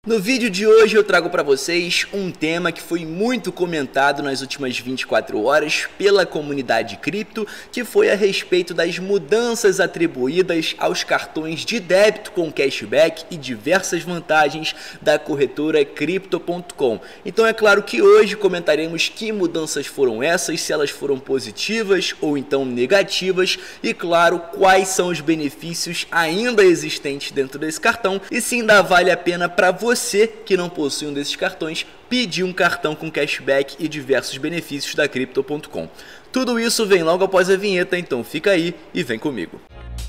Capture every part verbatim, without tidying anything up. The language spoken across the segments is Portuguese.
No vídeo de hoje eu trago para vocês um tema que foi muito comentado nas últimas vinte e quatro horas pela comunidade cripto, que foi a respeito das mudanças atribuídas aos cartões de débito com cashback e diversas vantagens da corretora Crypto ponto com. Então é claro que hoje comentaremos que mudanças foram essas, se elas foram positivas ou então negativas e claro, quais são os benefícios ainda existentes dentro desse cartão e se ainda vale a pena para você Você que não possui um desses cartões, pedir um cartão com cashback e diversos benefícios da Crypto ponto com. Tudo isso vem logo após a vinheta, então fica aí e vem comigo.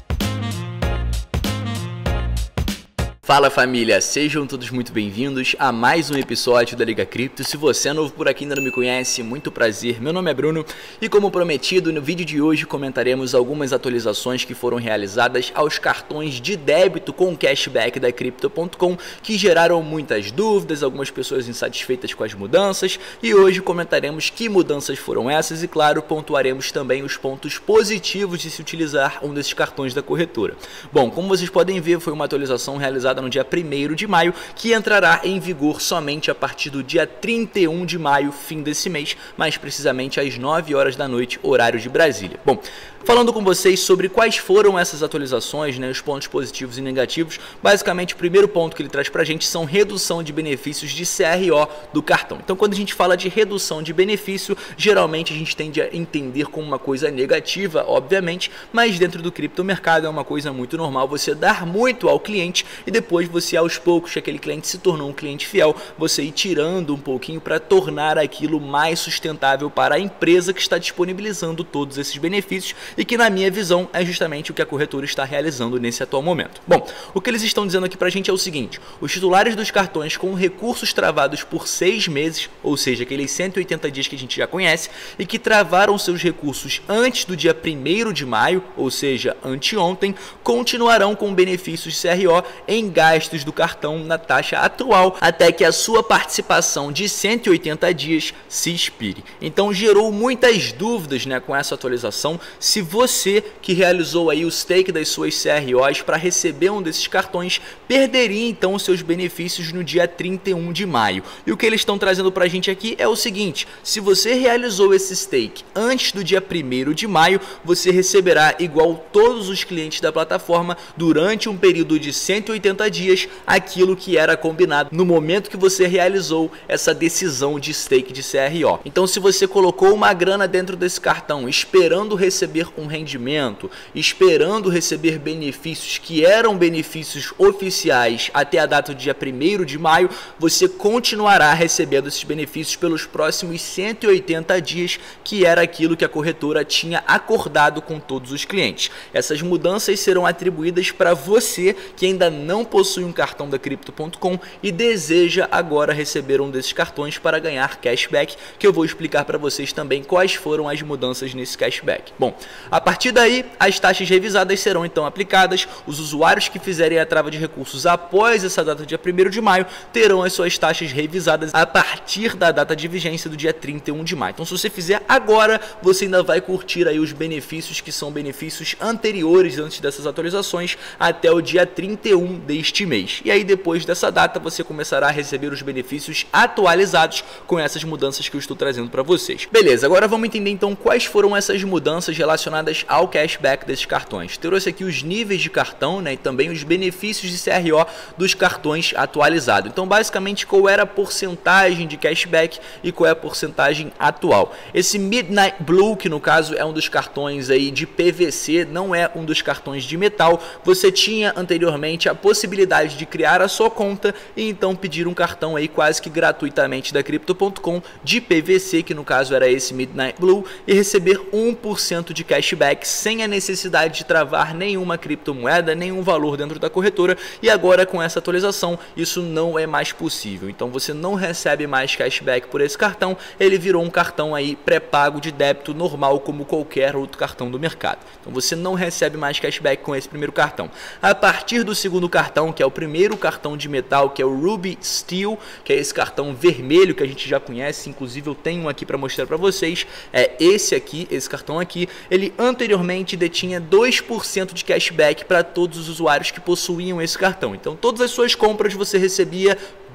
Fala família, sejam todos muito bem-vindos a mais um episódio da Liga Cripto. Se você é novo por aqui e ainda não me conhece, muito prazer, meu nome é Bruno e como prometido, no vídeo de hoje comentaremos algumas atualizações que foram realizadas aos cartões de débito com cashback da Crypto ponto com que geraram muitas dúvidas, algumas pessoas insatisfeitas com as mudanças e hoje comentaremos que mudanças foram essas e claro, pontuaremos também os pontos positivos de se utilizar um desses cartões da corretora. Bom, como vocês podem ver, foi uma atualização realizada no dia primeiro de maio, que entrará em vigor somente a partir do dia trinta e um de maio, fim desse mês, mais precisamente às nove horas da noite, horário de Brasília. Bom, falando com vocês sobre quais foram essas atualizações, né, os pontos positivos e negativos, basicamente o primeiro ponto que ele traz pra gente são redução de benefícios de C R O do cartão. Então quando a gente fala de redução de benefício, geralmente a gente tende a entender como uma coisa negativa, obviamente, mas dentro do criptomercado é uma coisa muito normal você dar muito ao cliente e depois Depois você aos poucos, que aquele cliente se tornou um cliente fiel, você ir tirando um pouquinho para tornar aquilo mais sustentável para a empresa que está disponibilizando todos esses benefícios e que na minha visão é justamente o que a corretora está realizando nesse atual momento. Bom, o que eles estão dizendo aqui para a gente é o seguinte: os titulares dos cartões com recursos travados por seis meses, ou seja, aqueles cento e oitenta dias que a gente já conhece, e que travaram seus recursos antes do dia primeiro de maio, ou seja, anteontem, continuarão com benefícios de C R O em gastos do cartão na taxa atual até que a sua participação de cento e oitenta dias se expire. Então gerou muitas dúvidas, né, com essa atualização, se você que realizou aí o stake das suas C R Os para receber um desses cartões perderia então os seus benefícios no dia trinta e um de maio. E o que eles estão trazendo para a gente aqui é o seguinte: se você realizou esse stake antes do dia primeiro de maio, você receberá igual todos os clientes da plataforma durante um período de cento e oitenta dias aquilo que era combinado no momento que você realizou essa decisão de stake de C R O. Então se você colocou uma grana dentro desse cartão esperando receber um rendimento, esperando receber benefícios que eram benefícios oficiais até a data do dia primeiro de maio, você continuará recebendo esses benefícios pelos próximos cento e oitenta dias, que era aquilo que a corretora tinha acordado com todos os clientes. Essas mudanças serão atribuídas para você que ainda não possui um cartão da Crypto ponto com e deseja agora receber um desses cartões para ganhar cashback, que eu vou explicar para vocês também quais foram as mudanças nesse cashback. Bom, a partir daí, as taxas revisadas serão então aplicadas. Os usuários que fizerem a trava de recursos após essa data do dia primeiro de maio terão as suas taxas revisadas a partir da data de vigência do dia trinta e um de maio. Então se você fizer agora, você ainda vai curtir aí os benefícios que são benefícios anteriores antes dessas atualizações até o dia trinta e um deste mês. E aí depois dessa data você começará a receber os benefícios atualizados com essas mudanças que eu estou trazendo para vocês. Beleza, agora vamos entender então quais foram essas mudanças relacionadas ao cashback desses cartões. Trouxe aqui os níveis de cartão, né, e também os benefícios de C R O dos cartões atualizados. Então basicamente qual era a porcentagem de cashback e qual é a porcentagem atual. Esse Midnight Blue, que no caso é um dos cartões aí de P V C, não é um dos cartões de metal, você tinha anteriormente a possibilidade de criar a sua conta e então pedir um cartão aí quase que gratuitamente da Crypto ponto com de P V C, que no caso era esse Midnight Blue, e receber um por cento de cashback sem a necessidade de travar nenhuma criptomoeda, nenhum valor dentro da corretora. E agora com essa atualização isso não é mais possível. Então você não recebe mais cashback por esse cartão, ele virou um cartão aí pré-pago de débito normal como qualquer outro cartão do mercado. Então você não recebe mais cashback com esse primeiro cartão. A partir do segundo cartão, que é o primeiro cartão de metal, que é o Ruby Steel, que é esse cartão vermelho que a gente já conhece, inclusive eu tenho um aqui para mostrar para vocês, é esse aqui, esse cartão aqui, ele anteriormente detinha dois por cento de cashback para todos os usuários que possuíam esse cartão. Então todas as suas compras você recebia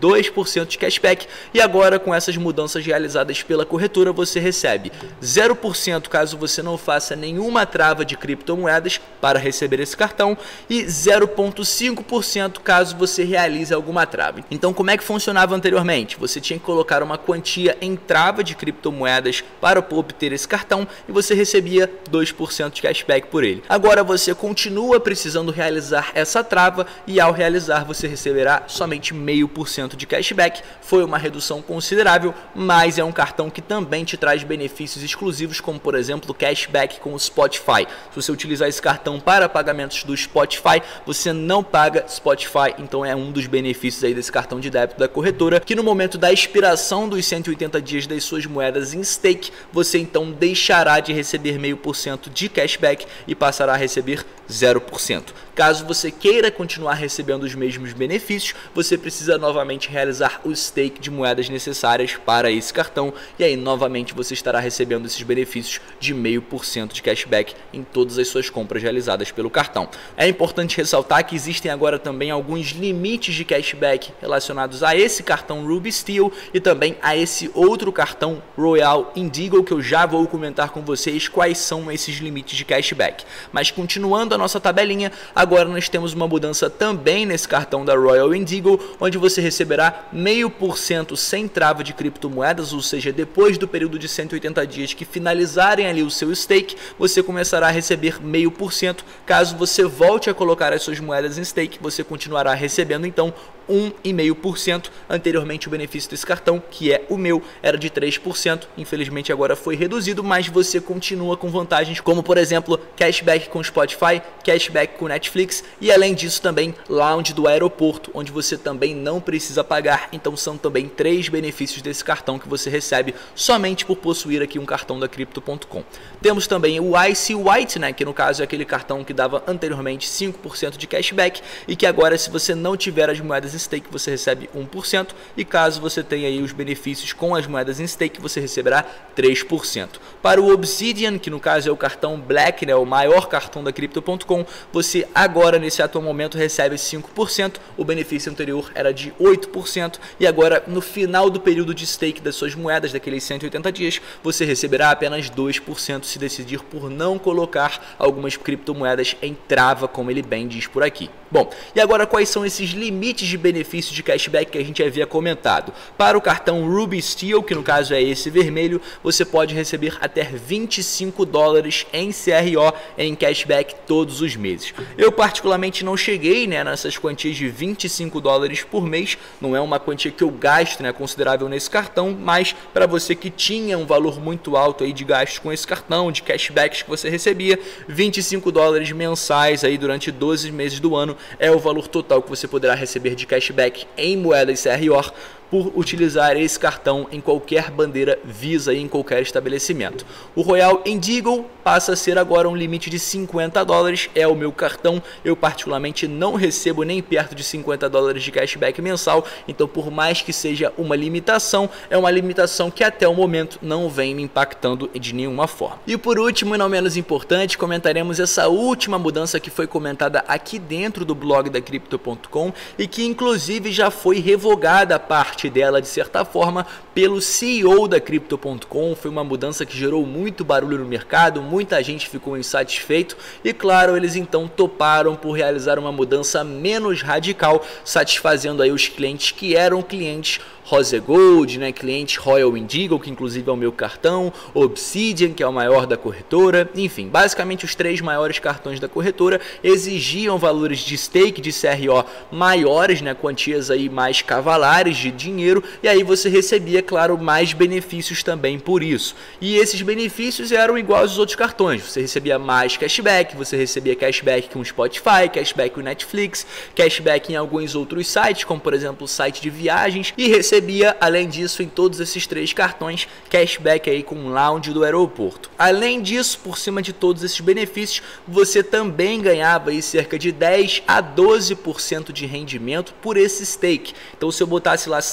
dois por cento de cashback, e agora com essas mudanças realizadas pela corretora você recebe zero por cento caso você não faça nenhuma trava de criptomoedas para receber esse cartão e zero vírgula cinco por cento caso você realize alguma trava. Então como é que funcionava anteriormente? Você tinha que colocar uma quantia em trava de criptomoedas para obter esse cartão e você recebia dois por cento de cashback por ele. Agora você continua precisando realizar essa trava e ao realizar você receberá somente zero vírgula cinco por cento de cashback. Foi uma redução considerável, mas é um cartão que também te traz benefícios exclusivos, como por exemplo cashback com o Spotify. Se você utilizar esse cartão para pagamentos do Spotify, você não paga Spotify, então é um dos benefícios aí desse cartão de débito da corretora, que no momento da expiração dos cento e oitenta dias das suas moedas em stake, você então deixará de receber zero vírgula cinco por cento de cashback e passará a receber zero por cento. Caso você queira continuar recebendo os mesmos benefícios, você precisa novamente realizar o stake de moedas necessárias para esse cartão e aí novamente você estará recebendo esses benefícios de zero vírgula cinco por cento de cashback em todas as suas compras realizadas pelo cartão. É importante ressaltar que existem agora também alguns limites de cashback relacionados a esse cartão Ruby Steel e também a esse outro cartão Royal Indigo, que eu já vou comentar com vocês quais são esses limites de cashback. Mas continuando a nossa tabelinha, agora nós temos uma mudança também nesse cartão da Royal Indigo, onde você receberá zero vírgula cinco por cento sem trava de criptomoedas, ou seja, depois do período de cento e oitenta dias que finalizarem ali o seu stake, você começará a receber zero vírgula cinco por cento. Caso você volte a colocar as suas moedas em stake, você continuará recebendo então um vírgula cinco por cento. Anteriormente o benefício desse cartão, que é o meu, era de três por cento, infelizmente agora foi reduzido, mas você continua com vantagens como por exemplo cashback com Spotify, cashback com Netflix e além disso também lounge do aeroporto, onde você também não precisa pagar. Então são também três benefícios desse cartão que você recebe somente por possuir aqui um cartão da Crypto ponto com. Temos também o Ice White, né, que no caso é aquele cartão que dava anteriormente cinco por cento de cashback e que agora, se você não tiver as moedas em stake, você recebe um por cento, e caso você tenha aí os benefícios com as moedas em stake, você receberá três por cento. Para o Obsidian, que no caso é o cartão Black, né, o maior cartão da Crypto ponto com, você agora nesse atual momento recebe cinco por cento, o benefício anterior era de oito por cento e agora no final do período de stake das suas moedas, daqueles cento e oitenta dias, você receberá apenas dois por cento se decidir por não colocar algumas criptomoedas em trava, como ele bem diz por aqui. Bom, e agora quais são esses limites de benefícios de cashback que a gente havia comentado? Para o cartão Ruby Steel, que no caso é esse vermelho, você pode receber até vinte e cinco dólares em C R O em cashback todos os meses. Eu particularmente não cheguei, né, nessas quantias de vinte e cinco dólares por mês, não é uma quantia que eu gasto, né, considerável nesse cartão, mas para você que tinha um valor muito alto aí de gastos com esse cartão, de cashbacks que você recebia, vinte e cinco dólares mensais aí durante doze meses do ano é o valor total que você poderá receber de cashback em moedas C R O por utilizar esse cartão em qualquer bandeira Visa e em qualquer estabelecimento. O Royal Indigo passa a ser agora um limite de cinquenta dólares, é o meu cartão. Eu particularmente não recebo nem perto de cinquenta dólares de cashback mensal, então por mais que seja uma limitação, é uma limitação que até o momento não vem me impactando de nenhuma forma. E por último, e não menos importante, comentaremos essa última mudança que foi comentada aqui dentro do blog da Crypto ponto com e que inclusive já foi revogada a parte dela de certa forma pelo C E O da Crypto ponto com. Foi uma mudança que gerou muito barulho no mercado, muita gente ficou insatisfeito e claro, eles então toparam por realizar uma mudança menos radical, satisfazendo aí os clientes que eram clientes Rose Gold, né, cliente Royal Indigo, que inclusive é o meu cartão, Obsidian, que é o maior da corretora, enfim, basicamente os três maiores cartões da corretora exigiam valores de stake, de C R O maiores, né, quantias aí mais cavalares de dinheiro, e aí você recebia, claro, mais benefícios também por isso. E esses benefícios eram iguais aos outros cartões, você recebia mais cashback, você recebia cashback com Spotify, cashback com Netflix, cashback em alguns outros sites, como por exemplo o site de viagens, e recebia recebia, além disso, em todos esses três cartões, cashback aí com lounge do aeroporto. Além disso, por cima de todos esses benefícios, você também ganhava aí cerca de dez a doze por cento de rendimento por esse stake. Então, se eu botasse lá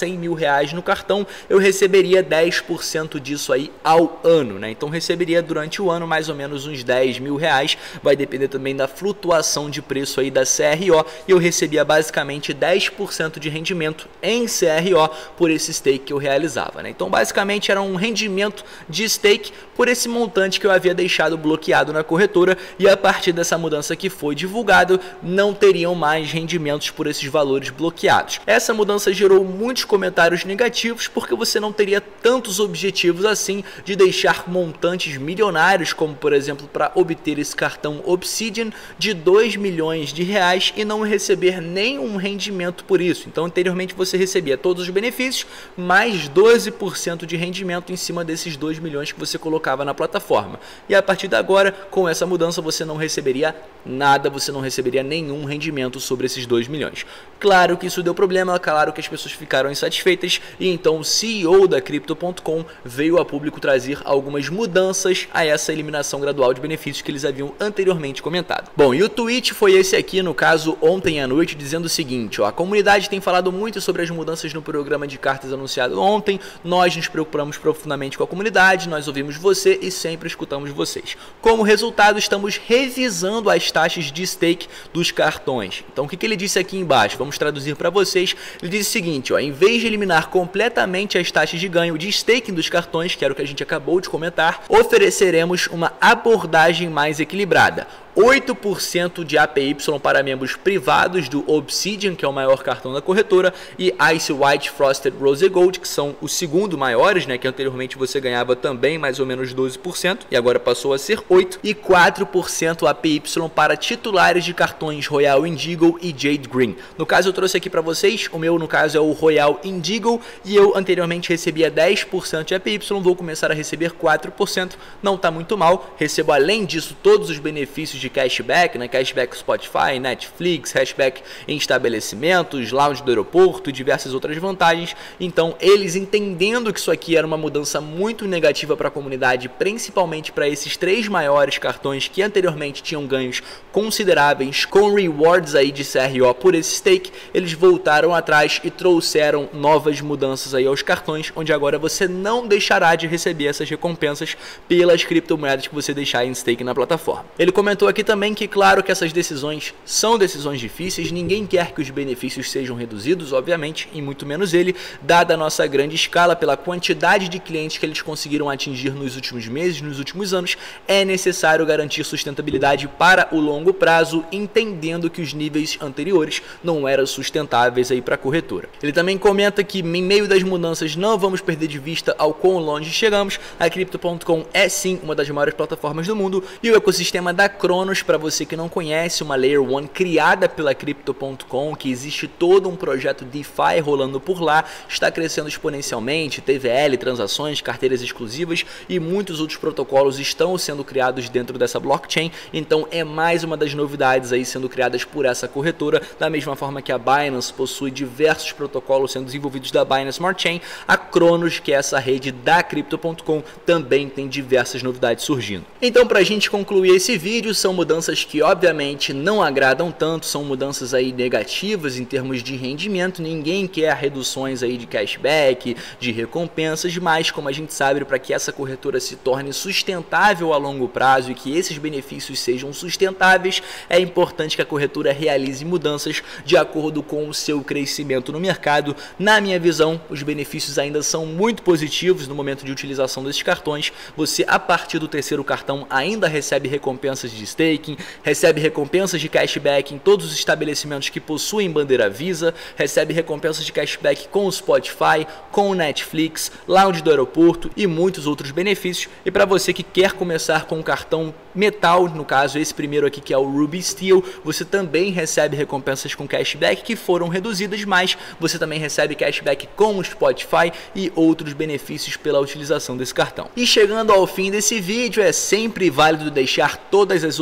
cem mil reais no cartão, eu receberia dez por cento disso aí ao ano, né? Então receberia durante o ano mais ou menos uns dez mil reais, vai depender também da flutuação de preço aí da C R O, e eu recebia basicamente dez por cento de rendimento em C R O por esse stake que eu realizava, né? Então basicamente era um rendimento de stake por esse montante que eu havia deixado bloqueado na corretora, e a partir dessa mudança que foi divulgado, não teriam mais rendimentos por esses valores bloqueados. Essa mudança gerou muitos comentários negativos, porque você não teria tantos objetivos assim de deixar montantes milionários, como por exemplo para obter esse cartão Obsidian de dois milhões de reais e não receber nenhum rendimento por isso. Então anteriormente você recebia todos os benefícios, mais doze por cento de rendimento em cima desses dois milhões que você colocava na plataforma. E a partir de agora, com essa mudança, você não receberia nada, você não receberia nenhum rendimento sobre esses dois milhões. Claro que isso deu problema, claro que as pessoas ficaram insatisfeitas, e então o C E O da Crypto ponto com veio a público trazer algumas mudanças a essa eliminação gradual de benefícios que eles haviam anteriormente comentado. Bom, e o tweet foi esse aqui, no caso ontem à noite, dizendo o seguinte: ó, a comunidade tem falado muito sobre as mudanças no programa de cartas anunciado ontem, nós nos preocupamos profundamente com a comunidade, nós ouvimos você e sempre escutamos vocês. Como resultado, estamos revisando as taxas de stake dos cartões. Então o que, que ele disse aqui embaixo? Vamos traduzir para vocês. Ele disse o seguinte: ó, em vez de eliminar completamente as taxas de ganho de staking dos cartões, que era o que a gente acabou de comentar, ofereceremos uma abordagem mais equilibrada. oito por cento de A P Y para membros privados do Obsidian, que é o maior cartão da corretora, e Ice White Frosted Rose Gold, que são os segundo maiores, né, que anteriormente você ganhava também mais ou menos doze por cento e agora passou a ser oito por cento, e quatro por cento A P Y para titulares de cartões Royal Indigo e Jade Green. No caso eu trouxe aqui para vocês, o meu no caso é o Royal Indigo, e eu anteriormente recebia dez por cento de A P Y, vou começar a receber quatro por cento, não está muito mal, recebo além disso todos os benefícios de cashback, né? Cashback Spotify, Netflix, cashback em estabelecimentos, lounge do aeroporto e diversas outras vantagens. Então eles, entendendo que isso aqui era uma mudança muito negativa para a comunidade, principalmente para esses três maiores cartões que anteriormente tinham ganhos consideráveis com rewards aí de C R O por esse stake, eles voltaram atrás e trouxeram novas mudanças aí aos cartões, onde agora você não deixará de receber essas recompensas pelas criptomoedas que você deixar em stake na plataforma. Ele comentou aqui também que, claro, que essas decisões são decisões difíceis, ninguém quer que os benefícios sejam reduzidos, obviamente, e muito menos ele, dada a nossa grande escala, pela quantidade de clientes que eles conseguiram atingir nos últimos meses, nos últimos anos, é necessário garantir sustentabilidade para o longo prazo, entendendo que os níveis anteriores não eram sustentáveis aí para a corretora. Ele também comenta que, em meio das mudanças, não vamos perder de vista ao quão longe chegamos. A Crypto ponto com é sim uma das maiores plataformas do mundo, e o ecossistema da Cronos, para você que não conhece, uma Layer um criada pela Crypto ponto com, que existe todo um projeto DeFi rolando por lá, está crescendo exponencialmente, T V L, transações, carteiras exclusivas e muitos outros protocolos estão sendo criados dentro dessa blockchain. Então é mais uma das novidades aí sendo criadas por essa corretora, da mesma forma que a Binance possui diversos protocolos sendo desenvolvidos da Binance Smart Chain, a Cronos, que é essa rede da Crypto ponto com, também tem diversas novidades surgindo. Então, para a gente concluir esse vídeo, são mudanças que obviamente não agradam tanto, são mudanças aí negativas em termos de rendimento, ninguém quer reduções aí de cashback, de recompensas, mas como a gente sabe, para que essa corretora se torne sustentável a longo prazo e que esses benefícios sejam sustentáveis, é importante que a corretora realize mudanças de acordo com o seu crescimento no mercado. Na minha visão, os benefícios ainda são muito positivos no momento de utilização desses cartões. Você, a partir do terceiro cartão, ainda recebe recompensas de staking, recebe recompensas de cashback em todos os estabelecimentos que possuem bandeira Visa, recebe recompensas de cashback com o Spotify, com o Netflix, lounge do aeroporto e muitos outros benefícios. E para você que quer começar com o cartão metal, no caso esse primeiro aqui que é o Ruby Steel, você também recebe recompensas com cashback que foram reduzidas, mas você também recebe cashback com o Spotify e outros benefícios pela utilização desse cartão. E chegando ao fim desse vídeo, é sempre válido deixar todas as opções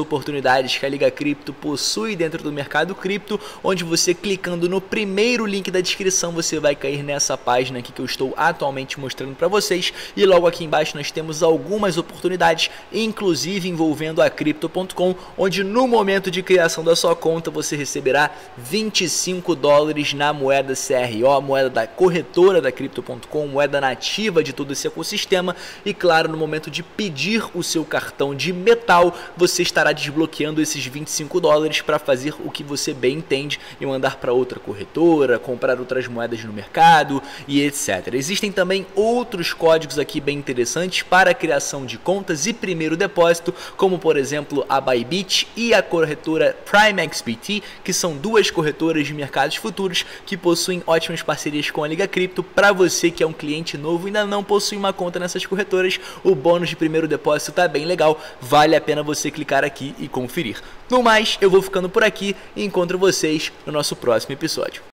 oportunidades que a Liga Cripto possui dentro do mercado cripto, onde você clicando no primeiro link da descrição você vai cair nessa página aqui que eu estou atualmente mostrando para vocês, e logo aqui embaixo nós temos algumas oportunidades, inclusive envolvendo a Crypto ponto com, onde no momento de criação da sua conta você receberá vinte e cinco dólares na moeda C R O, moeda da corretora da Crypto ponto com, moeda nativa de todo esse ecossistema. E claro, no momento de pedir o seu cartão de metal, você estará desbloqueando esses vinte e cinco dólares para fazer o que você bem entende e mandar para outra corretora, comprar outras moedas no mercado e etcétera. Existem também outros códigos aqui bem interessantes para a criação de contas e primeiro depósito, como por exemplo a Bybit e a corretora PrimeXBT, que são duas corretoras de mercados futuros que possuem ótimas parcerias com a Liga Cripto. Para você que é um cliente novo e ainda não possui uma conta nessas corretoras, o bônus de primeiro depósito tá bem legal, vale a pena você clicar aqui e conferir. No mais, eu vou ficando por aqui e encontro vocês no nosso próximo episódio.